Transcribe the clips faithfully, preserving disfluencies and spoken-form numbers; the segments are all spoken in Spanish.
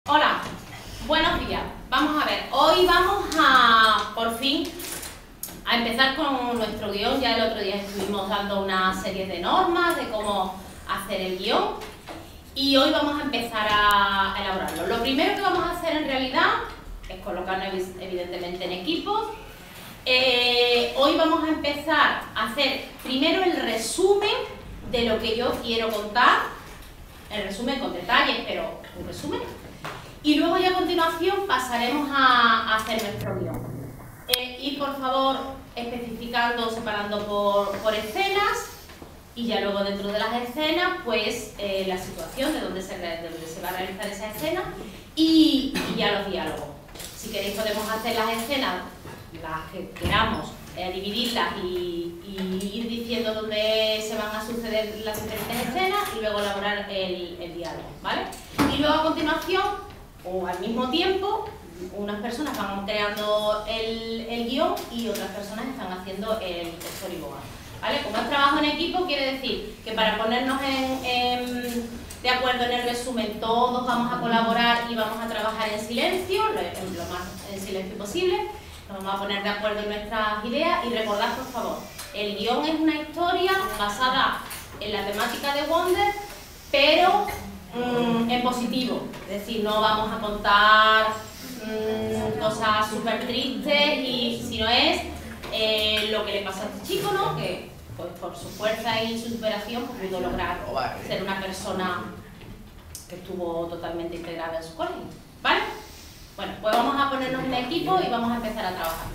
Hola, buenos días. Vamos a ver, hoy vamos a, por fin, a empezar con nuestro guión. Ya el otro día estuvimos dando una serie de normas de cómo hacer el guión y hoy vamos a empezar a elaborarlo. Lo primero que vamos a hacer en realidad es colocarnos evidentemente en equipos. Eh, hoy vamos a empezar a hacer primero el resumen de lo que yo quiero contar, el resumen con detalles, pero un resumen. Y luego ya a continuación pasaremos a, a hacer nuestro guión. Eh, ir por favor especificando, separando por, por escenas y ya luego dentro de las escenas pues eh, la situación de donde, se, de donde se va a realizar esa escena y, y ya los diálogos. Si queréis podemos hacer las escenas, las que queramos, eh, dividirlas y, y ir diciendo dónde se van a suceder las diferentes escenas y luego elaborar el, el diálogo, ¿vale? Y luego a continuación o al mismo tiempo, unas personas van creando el, el guión y otras personas están haciendo el storyboard, ¿vale? Como es trabajo en equipo, quiere decir que para ponernos en, en, de acuerdo en el resumen, todos vamos a colaborar y vamos a trabajar en silencio, lo, lo más en silencio posible, nos vamos a poner de acuerdo en nuestras ideas y recordad, por favor, el guión es una historia basada en la temática de Wonder, pero en positivo, es decir, no vamos a contar mmm, cosas súper tristes, y si no es eh, lo que le pasó a este chico, ¿no? Que pues, por su fuerza y su superación pues, pudo lograr ser una persona que estuvo totalmente integrada en su colegio, ¿vale? Bueno, pues vamos a ponernos en equipo y vamos a empezar a trabajar.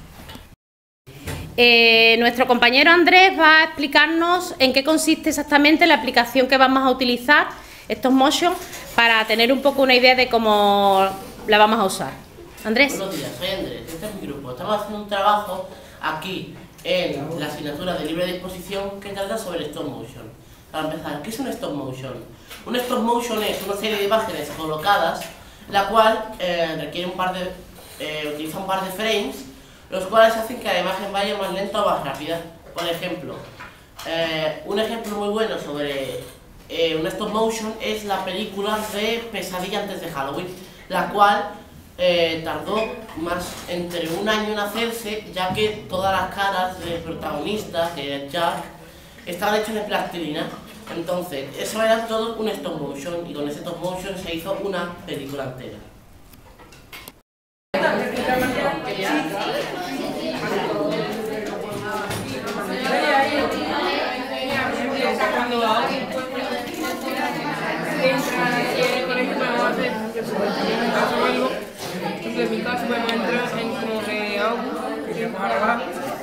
Eh, nuestro compañero Andrés va a explicarnos en qué consiste exactamente la aplicación que vamos a utilizar, Stop Motion, para tener un poco una idea de cómo la vamos a usar. Andrés. Buenos días, soy Andrés, este es mi grupo. Estamos haciendo un trabajo aquí en la asignatura de libre disposición que trata sobre Stop Motion. Para empezar, ¿qué es un Stop Motion? Un Stop Motion es una serie de imágenes colocadas, la cual eh, requiere un par de, eh, utiliza un par de frames, los cuales hacen que la imagen vaya más lenta o más rápida. Por ejemplo, eh, un ejemplo muy bueno sobre Eh, un stop motion es la película de Pesadilla antes de Halloween, la cual eh, tardó más entre un año en hacerse, ya que todas las caras del protagonista, que es Jack, estaban hechas de plastilina. Entonces, eso era todo un stop motion y con ese stop motion se hizo una película entera. En mi caso podemos entrar en como que hago para abajo.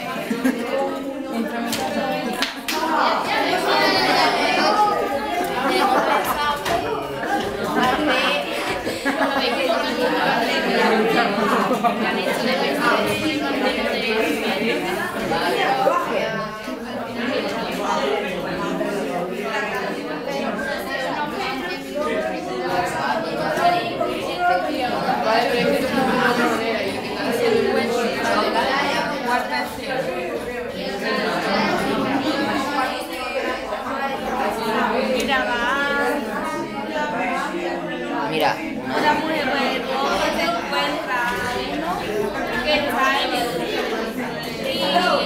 Mira, una mujer luego se encuentra que está en el río